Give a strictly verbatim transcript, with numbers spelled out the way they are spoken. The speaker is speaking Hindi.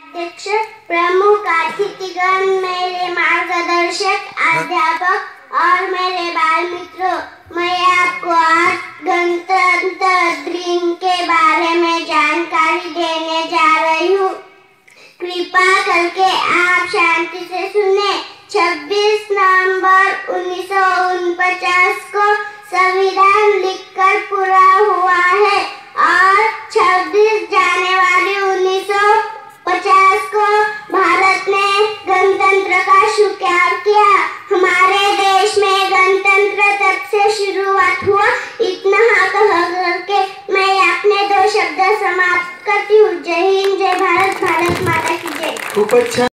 अध्यक्ष, प्रमुख अतिथिगण, मेरे मार्गदर्शक, अध्यापक और मेरे बाल मित्रों, मैं आपको आज गणतंत्र दिन के बारे में जानकारी देने जा रही हूँ। कृपा करके आप शांति से सुने। छब्बीस नवंबर उन्नीस सौ उनचास को संविधान लिखकर पूरा हुआ है और छब्बीस जनवरी उन्नीस सौ पचास को भारत ने गणतंत्र का स्वीकार किया। हमारे देश में गणतंत्र तब से शुरुआत हुआ। इतना कह करके मैं अपने दो शब्द समाप्त करती हूँ। जय हिंद, जय भारत, भारत माता की जय। खूब अच्छा।